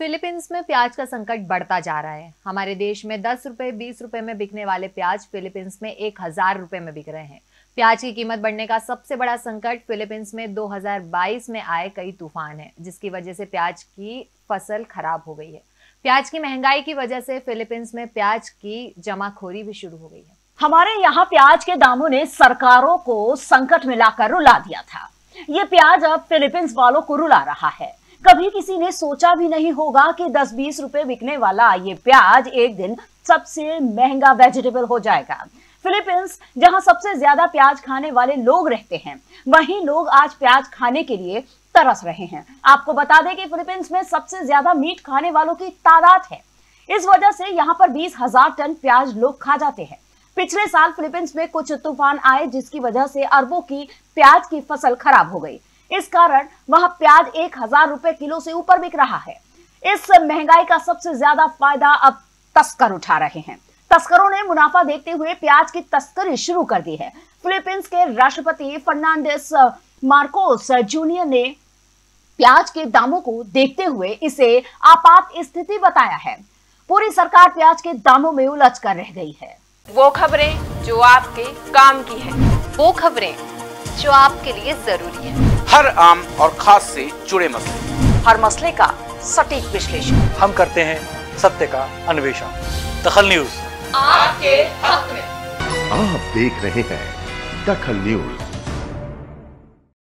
Philippines में प्याज का संकट बढ़ता जा रहा है। हमारे देश में 10 रुपए 20 रुपए में बिकने वाले प्याज फिलीपींस में 1000 रुपए में बिक रहे हैं। प्याज की कीमत बढ़ने का सबसे बड़ा संकट फिलीपींस में 2022 में आए कई तूफान है, जिसकी वजह से प्याज की फसल खराब हो गई है। प्याज की महंगाई की वजह से फिलीपींस में प्याज की जमाखोरी भी शुरू हो गई है। हमारे यहाँ प्याज के दामों ने सरकारों को संकट में लाकर रुला दिया था। ये प्याज अब फिलीपींस वालों को रुला रहा है। कभी किसी ने सोचा भी नहीं होगा कि 10-20 रुपए बिकने वाला ये प्याज एक दिन सबसे महंगा वेजिटेबल हो जाएगा। फिलीपींस जहां सबसे ज्यादा प्याज खाने वाले लोग रहते हैं, वहीं लोग आज प्याज खाने के लिए तरस रहे हैं। आपको बता दें कि फिलीपींस में सबसे ज्यादा मीट खाने वालों की तादाद है। इस वजह से यहाँ पर 20,000 टन प्याज लोग खा जाते हैं। पिछले साल फिलीपींस में कुछ तूफान आए, जिसकी वजह से अरबों की प्याज की फसल खराब हो गई। इस कारण वहां प्याज 1000 रुपए किलो से ऊपर बिक रहा है। इस महंगाई का सबसे ज्यादा फायदा अब तस्कर उठा रहे हैं। तस्करों ने मुनाफा देखते हुए प्याज की तस्करी शुरू कर दी है। फिलीपींस के राष्ट्रपति फर्नांडिस मार्कोस जूनियर ने प्याज के दामों को देखते हुए इसे आपात स्थिति बताया है। पूरी सरकार प्याज के दामों में उलझ कर रह गई है। वो खबरें जो आपके काम की है, वो खबरें जो आपके लिए जरूरी है। हर आम और खास से जुड़े मसले, हर मसले का सटीक विश्लेषण हम करते हैं सत्य का अन्वेषण। दखल न्यूज आपके हक में। आप देख रहे हैं दखल न्यूज।